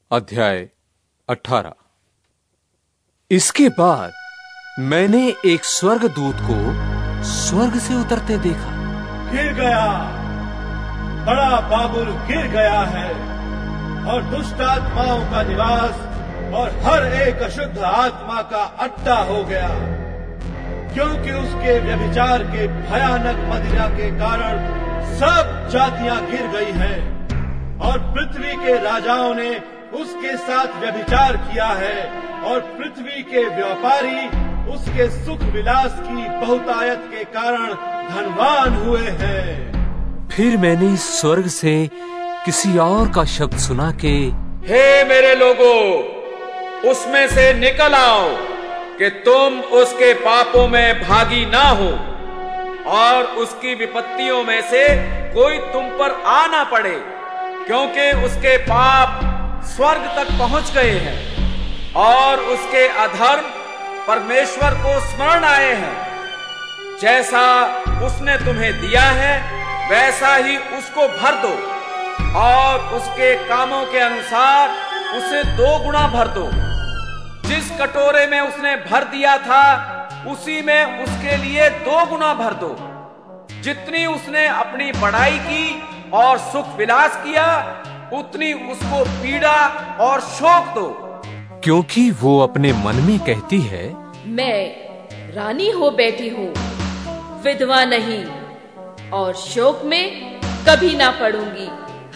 अध्याय 18। इसके बाद मैंने एक स्वर्गदूत को स्वर्ग से उतरते देखा। गिर गया, बड़ा बाबुल गिर गया है और दुष्ट आत्माओं का निवास और हर एक अशुद्ध आत्मा का अड्डा हो गया, क्योंकि उसके व्यभिचार के भयानक मदिरा के कारण सब जातियां गिर गई हैं और पृथ्वी के राजाओं ने उसके साथ व्यभिचार किया है और पृथ्वी के व्यापारी उसके सुख विलास की बहुतायत के कारण धनवान हुए हैं। फिर मैंने स्वर्ग से किसी और का शब्द सुना कि हे मेरे लोगों, उसमें से निकल आओ कि तुम उसके पापों में भागी ना हो और उसकी विपत्तियों में से कोई तुम पर आ ना पड़े, क्योंकि उसके पाप स्वर्ग तक पहुंच गए हैं और उसके अधर्म परमेश्वर को स्मरण आए हैं। जैसा उसने तुम्हें दिया है वैसा ही उसको भर दो और उसके कामों के अनुसार उसे 2 गुना भर दो। जिस कटोरे में उसने भर दिया था उसी में उसके लिए 2 गुना भर दो। जितनी उसने अपनी बड़ाई की और सुख विलास किया उतनी उसको पीड़ा और शोक दो, क्योंकि वो अपने मन में कहती है, मैं रानी हो बैठी हूँ, विधवा नहीं, और शोक में कभी ना पड़ूंगी।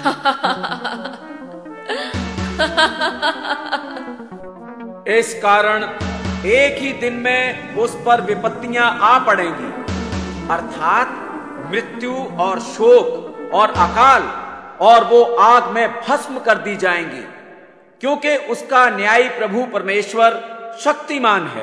इस कारण एक ही दिन में उस पर विपत्तियां आ पड़ेंगी, अर्थात मृत्यु और शोक और अकाल, और वो आग में भस्म कर दी जाएंगी, क्योंकि उसका न्यायी प्रभु परमेश्वर शक्तिमान है।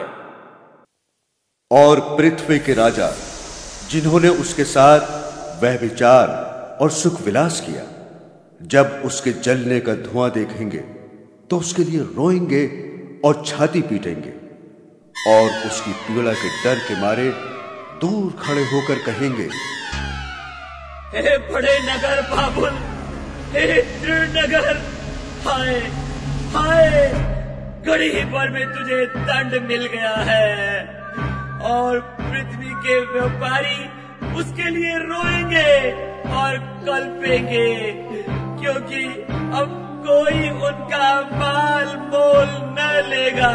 और पृथ्वी के राजा जिन्होंने उसके साथ व्यभिचार और सुख विलास किया, जब उसके जलने का धुआं देखेंगे तो उसके लिए रोएंगे और छाती पीटेंगे और उसकी पीड़ा के डर के मारे दूर खड़े होकर कहेंगे, हे बड़े नगर बाबुल, हे दृढ़ नगर, हाय हाय, घड़ी भर में तुझे दंड मिल गया है और पृथ्वी के व्यापारी उसके लिए रोएंगे और कल्पेंगे, क्योंकि अब कोई उनका माल मोल न लेगा।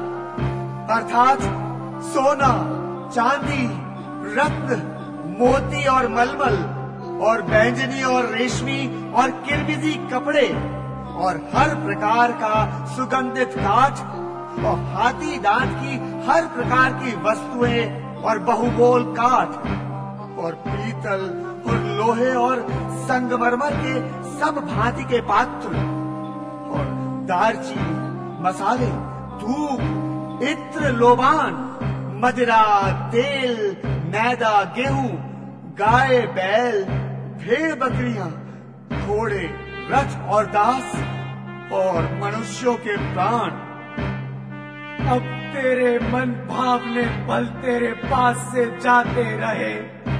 अर्थात सोना, चांदी, रत्न, मोती और मलमल और बैंजनी और रेशमी और किरमिजी कपड़े और हर प्रकार का सुगंधित काठ और हाथी दांत की हर प्रकार की वस्तुएं और बहुमोल काठ और पीतल और लोहे और संगमरमर के सब भांति के पात्र और दालचीनी, मसाले, धूप, इत्र, लोबान, मदिरा, तेल, मैदा, गेहूं, गाय, बैल, भेड़ बकरियां, घोड़े, रथ और दास और मनुष्यों के प्राण। अब तेरे मन भावने पल तेरे पास से जाते रहे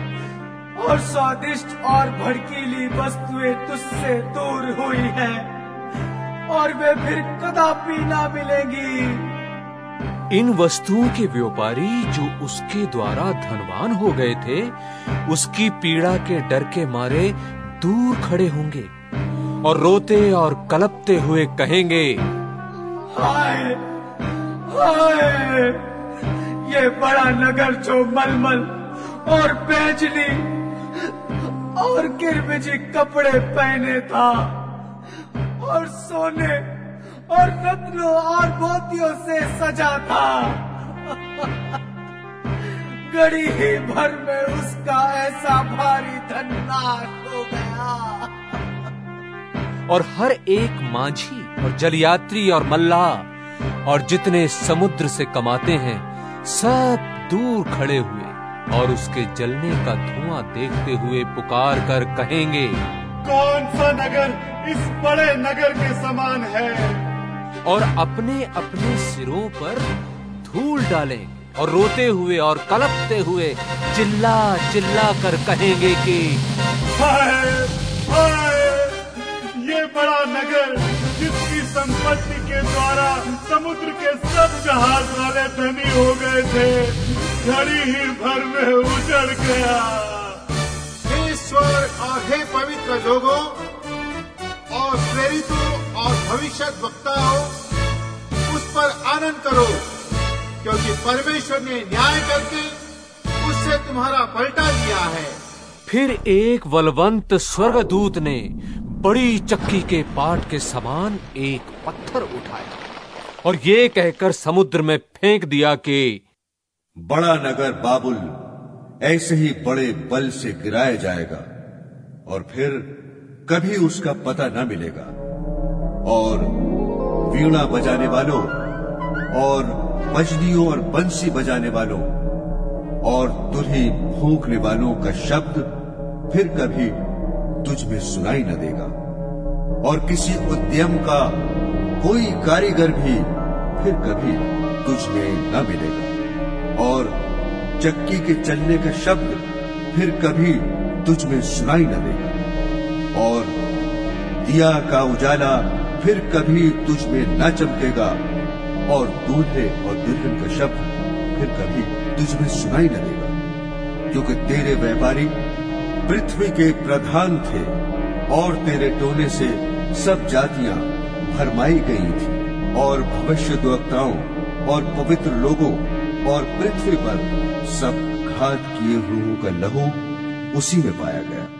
और स्वादिष्ट और भड़कीली वस्तुएं तुझसे दूर हुई हैं और वे फिर कदापि ना मिलेंगी। इन वस्तुओं के व्यापारी जो उसके द्वारा धनवान हो गए थे, उसकी पीड़ा के डर के मारे दूर खड़े होंगे और रोते और कलपते हुए कहेंगे, हाय हाय, ये बड़ा नगर जो मलमल और बैंजनी और किरमिजी कपड़े पहने था और सोने और रत्नों और मोतियों से सजा था, घड़ी ही भर में उसका ऐसा भारी धन नाश हो गया। और हर एक माझी और जलयात्री और मल्लाह और जितने समुद्र से कमाते हैं सब दूर खड़े हुए और उसके जलने का धुआं देखते हुए पुकार कर कहेंगे, कौन सा नगर इस बड़े नगर के समान है? और अपने अपने सिरों पर धूल डालेंगे और रोते हुए और कलपते हुए चिल्ला चिल्ला कर कहेंगे कि हाय हाय, ये बड़ा नगर जिसकी संपत्ति संपत्ति के द्वारा समुद्र के सब जहाज वाले धनी हो गए थे, घड़ी ही भर में उजड़ गया। हे ईश्वर और हे पवित्र लोगों और प्रेरितों और भविष्यत वक्ताओं, उस पर आनंद करो, क्योंकि परमेश्वर ने न्याय करके उससे तुम्हारा पलटा लिया है। फिर एक बलवंत स्वर्गदूत ने बड़ी चक्की के पाट के समान एक पत्थर उठाया और ये कहकर समुद्र में फेंक दिया कि बड़ा नगर बाबुल ऐसे ही बड़े बल से गिराया जाएगा और फिर कभी उसका पता न मिलेगा। और वीणा बजाने वालों और बजनियों और बंसी बजाने वालों और तुरही फूंकने वालों का शब्द फिर कभी तुझ में सुनाई न देगा, और किसी उद्यम का कोई कारीगर भी फिर कभी तुझ में न मिलेगा, और चक्की के चलने का शब्द फिर कभी तुझ में सुनाई न देगा, और दिया का उजाला फिर कभी तुझ में न चमकेगा, और दूल्हे और दुल्हन का शब्द फिर कभी तुझ में सुनाई न देगा, क्योंकि तेरे व्यापारी पृथ्वी के प्रधान थे और तेरे टोने से सब जातियां भरमाई गई थी, और भविष्यद्वक्ताओं और पवित्र लोगों और पृथ्वी पर सब घात किए हुओं का लहू उसी में पाया गया।